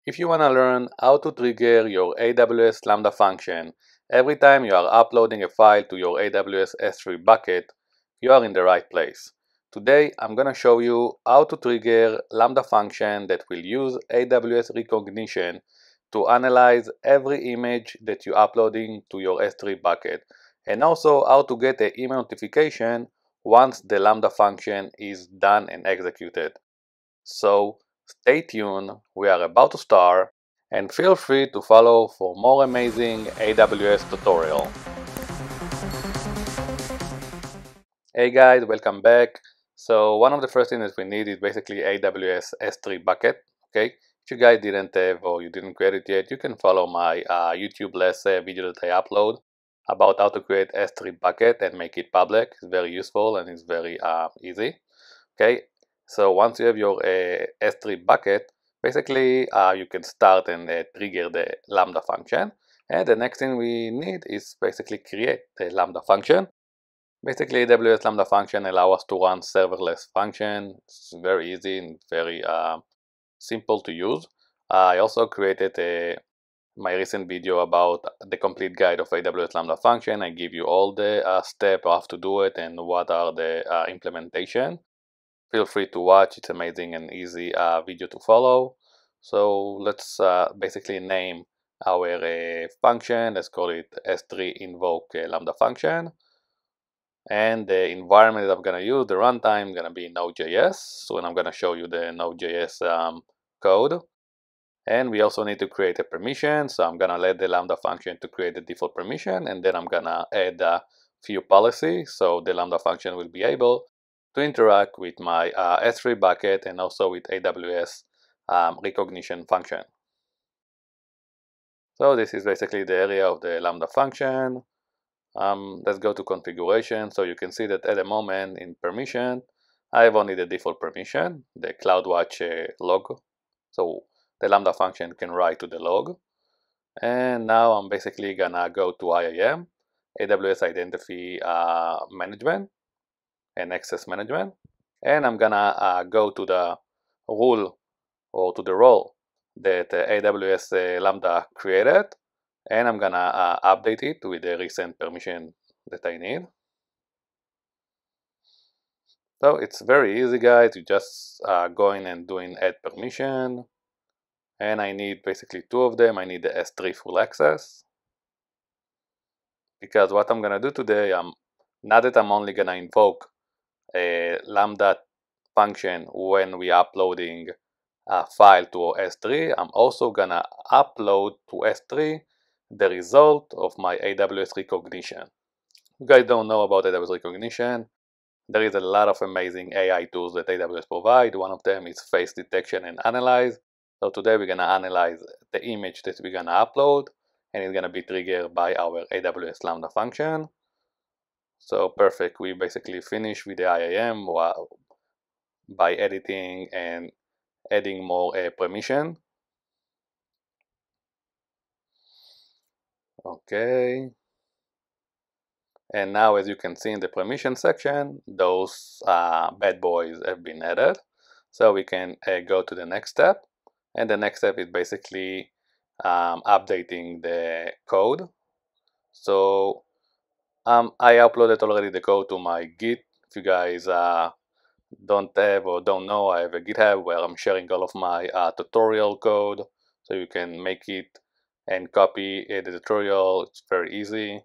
If you want to learn how to trigger your AWS Lambda function every time you are uploading a file to your AWS S3 bucket, you are in the right place. Today I'm going to show you how to trigger Lambda function that will use AWS Rekognition to analyze every image that you're uploading to your S3 bucket, and also how to get an email notification once the Lambda function is done and executed. So stay tuned, we are about to start, and feel free to follow for more amazing AWS tutorial. Hey guys, welcome back. So one of the first things that we need is basically AWS S3 bucket. Okay, if you guys didn't have or you didn't create it yet, you can follow my YouTube video that I upload about how to create S3 bucket and make it public. It's very useful and it's very easy. Okay, so once you have your S3 bucket, basically you can start and trigger the Lambda function. And the next thing we need is basically create the Lambda function. Basically, AWS Lambda function allows us to run serverless function. It's very easy and very simple to use. I also created my recent video about the complete guide of AWS Lambda function. I give you all the steps how to do it and what are the implementation. Feel free to watch, it's amazing and easy video to follow. So let's basically name our function. Let's call it S3 invoke Lambda function. And the environment that I'm going to use, the runtime, going to be Node.Js. So I'm going to show you the Node.js code. And we also need to create a permission. So I'm going to let the Lambda function to create the default permission. And then I'm going to add a few policies. So the Lambda function will be able to interact with my S3 bucket and also with AWS Rekognition function. So this is basically the area of the Lambda function. Let's go to configuration. So you can see that at the moment in permission, I have only the default permission, the Cloudwatch log. So the Lambda function can write to the log. And now I'm basically gonna go to IAM, AWS Identity Management and Access Management. And I'm gonna go to the rule or to the role that AWS Lambda created. And I'm gonna update it with the recent permission that I need. So it's very easy, guys. You just going and doing add permission. And I need basically two of them. I need the S3 full access. Because what I'm gonna do today, not that I'm only gonna invoke a Lambda function when we uploading a file to S3, I'm also gonna upload to S3 the result of my AWS Rekognition. If you guys don't know about AWS Rekognition, there is a lot of amazing AI tools that AWS provide. One of them is face detection and analyze. So today we're gonna analyze the image that we're gonna upload, and it's gonna be triggered by our AWS Lambda function. So perfect, we basically finish with the IAM by editing and adding more permission. Okay. And now, as you can see in the permission section, those bad boys have been added. So we can go to the next step. And the next step is basically updating the code. So I uploaded already the code to my Git. If you guys don't have or don't know, I have a GitHub where I'm sharing all of my tutorial code. So you can make it and copy the tutorial. It's very easy.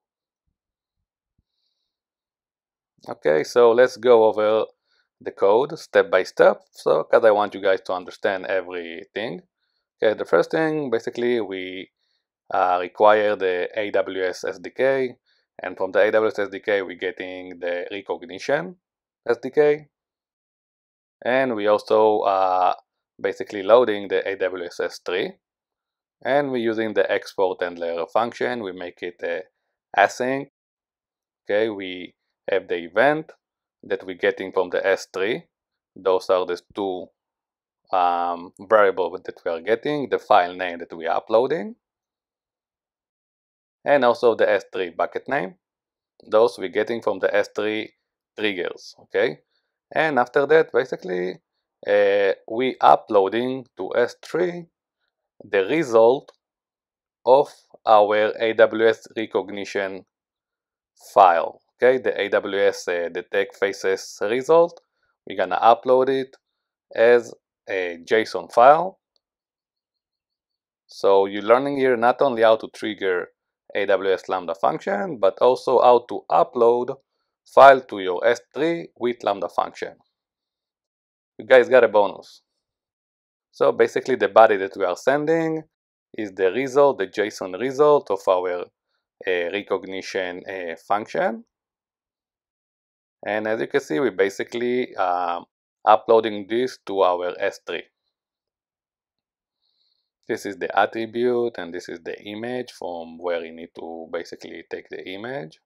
Okay, so let's go over the code step by step. So, because I want you guys to understand everything. Okay, the first thing, basically, we require the AWS SDK. And from the AWS SDK, we're getting the Rekognition SDK. And we also basically loading the AWS S3. And we're using the export handler function. We make it async. Okay, we have the event that we're getting from the S3. Those are the two variables that we are getting, the file name that we are uploading, and also the S3 bucket name. Those we're getting from the S3 triggers, okay? And after that, basically, we uploading to S3 the result of our AWS Rekognition file. Okay, the AWS DetectFaces result. We're gonna upload it as a JSON file. So you're learning here not only how to trigger AWS Lambda function, but also how to upload file to your S3 with Lambda function. You guys got a bonus. So basically the body that we are sending is the result, the JSON result of our recognition function. And as you can see, we're basically uploading this to our S3. This is the attribute and this is the image from where you need to basically take the image.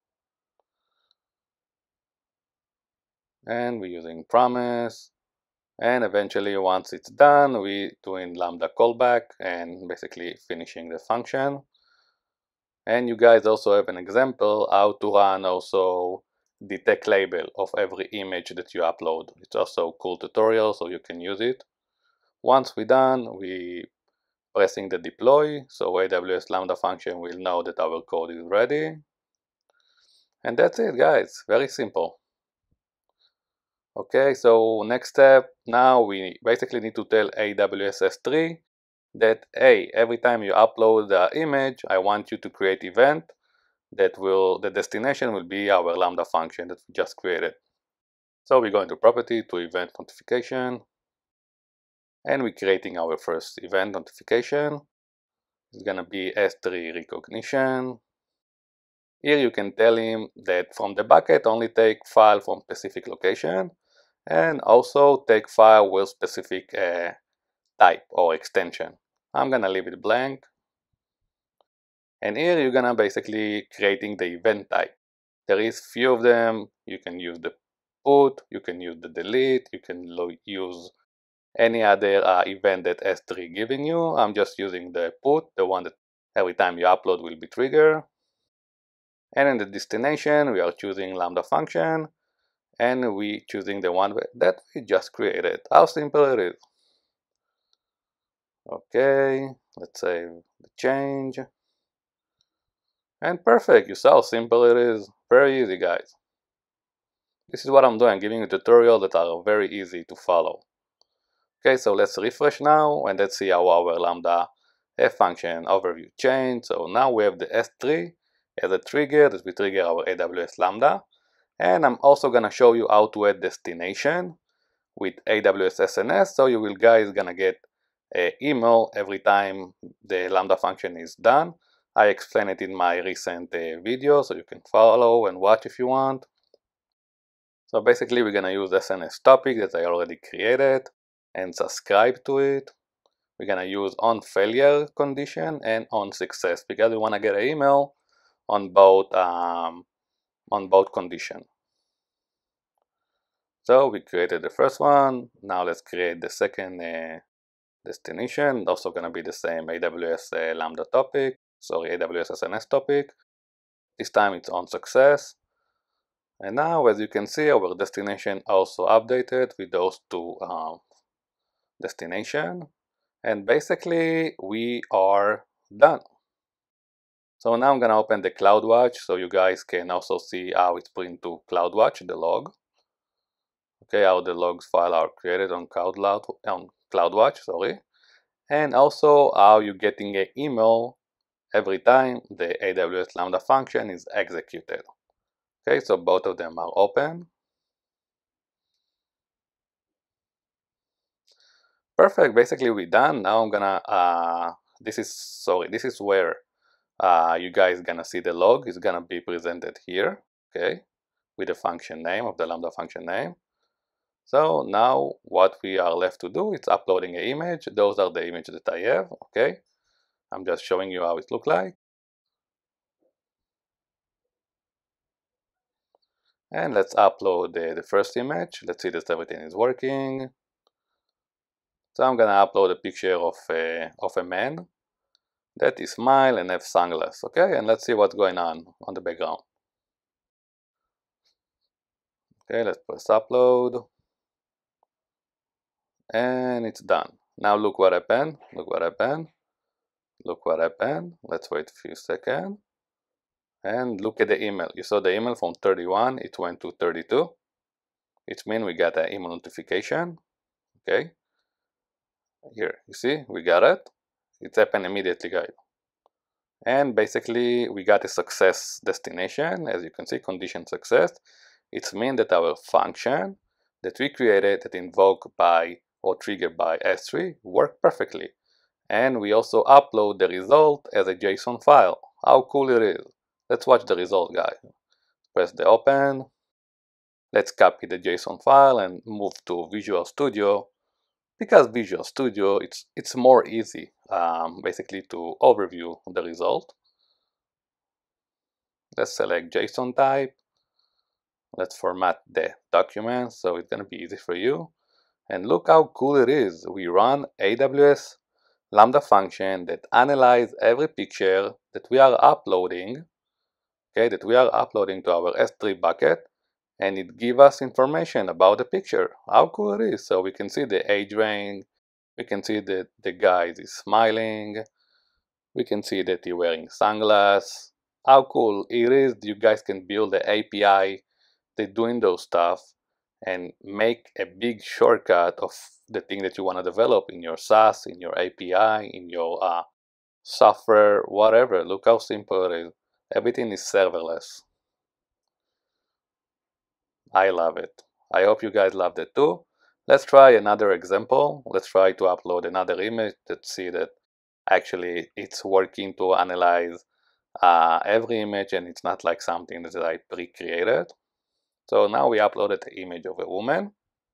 And we're using promise. And eventually once it's done, we're doing Lambda callback and basically finishing the function. And you guys also have an example how to run also detect label of every image that you upload. It's also a cool tutorial, so you can use it. Once we're done, we pressing the deploy, so AWS Lambda function will know that our code is ready. And that's it, guys. Very simple. Okay, so next step, now we basically need to tell AWS S3 that, hey, every time you upload the image, I want you to create event that the destination will be our Lambda function that we just created. So we go into property to event notification, and we're creating our first event notification. It's gonna be S3 recognition. Here you can tell him that from the bucket only take file from specific location and also take file with specific type or extension. I'm gonna leave it blank. And here you're gonna basically creating the event type. There is few of them. You can use the put, you can use the delete, you can use any other event that S3 giving you. I'm just using the put, the one that every time you upload will be triggered. And in the destination, we are choosing Lambda function, and we choosing the one that we just created. How simple it is. Okay, let's save the change. And perfect, you saw how simple it is. Very easy, guys. This is what I'm doing, giving you tutorials that are very easy to follow. Okay, so let's refresh now, and let's see how our Lambda function overview changed. So now we have the S3 as a trigger that we trigger our AWS Lambda. And I'm also gonna show you how to add destination with AWS SNS, so you will guys gonna get an email every time the Lambda function is done. I explain it in my recent video, so you can follow and watch if you want. So basically we're gonna use SNS topic that I already created and subscribe to it. We're gonna use on failure condition and on success because we wanna get an email on both conditions. So we created the first one. Now let's create the second destination. Also gonna be the same AWS Lambda topic. Sorry, AWS SNS topic. This time it's on success. And now, as you can see, our destination also updated with those two destination. And basically, we are done. So now I'm gonna open the Cloudwatch so you guys can also see how it's print to Cloudwatch, the log. Okay, how the logs file are created on Cloudwatch, sorry. And also how you're getting an email every time the AWS Lambda function is executed. Okay, so both of them are open. Perfect, basically we're done. Now I'm gonna, this is where you guys gonna see the log. It's gonna be presented here, okay, with the function name of the Lambda function name. So now what we are left to do is uploading an image. Those are the images that I have, okay. I'm just showing you how it looks like. And let's upload the first image. Let's see that everything is working. So I'm gonna upload a picture of a man that is smile and have sunglasses, okay? And let's see what's going on the background. Okay, let's press upload. And it's done. Now look what happened. Look what happened. Look what happened. Let's wait a few seconds. And look at the email. You saw the email from 31. It went to 32. It means we got an email notification. Okay. Here, you see, we got it. It happened immediately, guys. And basically, we got a success destination. As you can see, condition success. It means that our function that we created that invoked by or triggered by S3 worked perfectly. And we also upload the result as a JSON file. How cool it is. Let's watch the result, guys. Press the open. Let's copy the JSON file and move to Visual Studio. Because Visual Studio, it's more easy, basically, to overview the result. Let's select JSON type. Let's format the document, so it's going to be easy for you. And look how cool it is. We run AWS Lambda function that analyze every picture that we are uploading, okay, that we are uploading to our S3 bucket, and it gives us information about the picture. How cool it is. So we can see the age range, we can see that the guy is smiling, we can see that he's wearing sunglasses. How cool it is. You guys can build the API that's doing those stuff and make a big shortcut of the thing that you want to develop in your SaaS, in your API, in your software, whatever. Look how simple it is. Everything is serverless. I love it. I hope you guys loved it too. Let's try another example. Let's try to upload another image to see that actually it's working to analyze every image and it's not like something that I pre-created. So now we uploaded the image of a woman.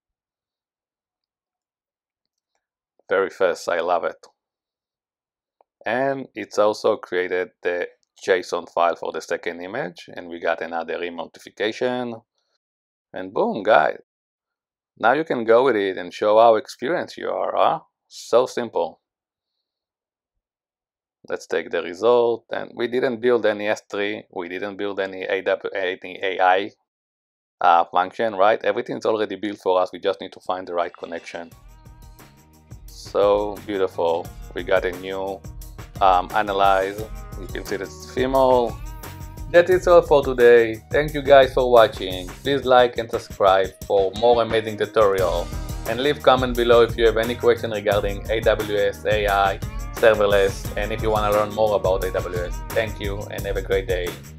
Very fast, I love it. And it's also created the JSON file for the second image, and we got another email notification. And boom, guys. Now you can go with it and show how experienced you are, huh? So simple. Let's take the result, and we didn't build any S3, we didn't build any AI function, right? Everything's already built for us, we just need to find the right connection. So beautiful. We got a new analyze. You can see that it's female. That is all for today. Thank you guys for watching. Please like and subscribe for more amazing tutorials. And leave comment below if you have any question regarding AWS, AI, serverless, and if you want to learn more about AWS. Thank you and have a great day.